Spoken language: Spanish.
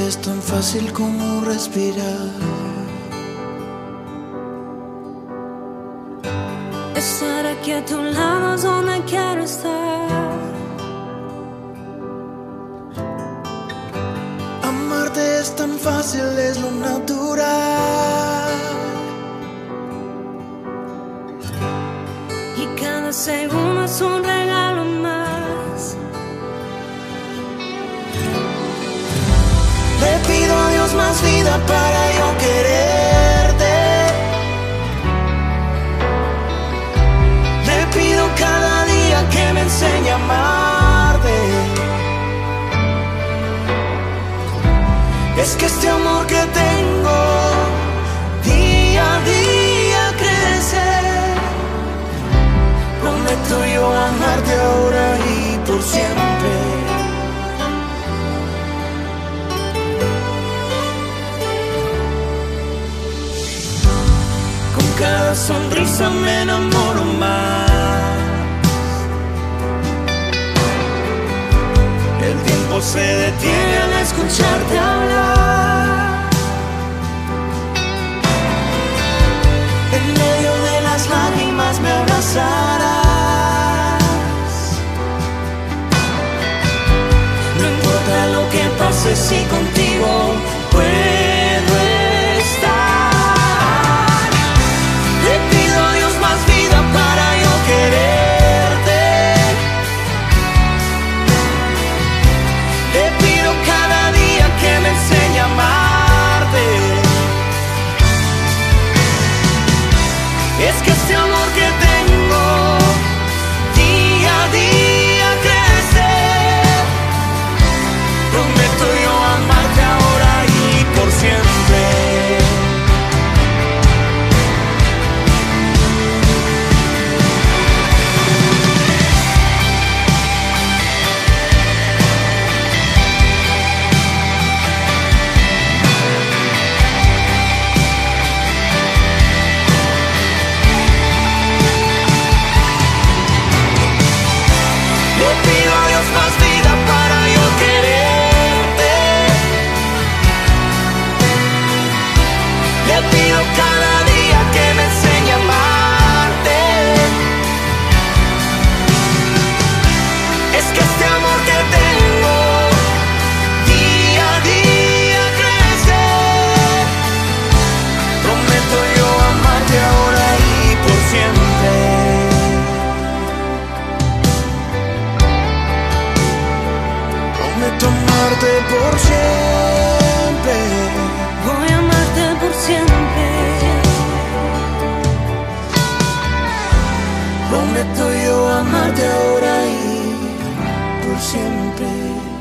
es tan fácil como respirar. Estar aquí a tu lado es donde quiero estar. Amarte es tan fácil, es lo natural. Y cada segundo es un regalo más. Le pido a Dios más vida para yo quererte. Le pido cada día que me enseñe a amarte. Es que este amor que tengo día a día crece. Prometo yo amarte ahora y por siempre. Con cada sonrisa me enamoro más. El tiempo se detiene al escucharte hablar. En medio de las lágrimas me abrazarás. No importa lo que pase si contigo puedo estar. Le pido a Dios más vida para yo quererte. Le pido cada día que me enseñe a amarte. Es que este amor que tengo día a día crece. Prometo yo amarte ahora y por siempre. Le pido a Dios más vida para yo quererte. Le pido cada día que me enseñe a amarte. Es que este amor que tengo día a día crece. Prometo yo amarte ahora y por siempre. Prometo amarte por siempre. Voy a amarte por siempre. Prometo yo amarte ahora y por siempre.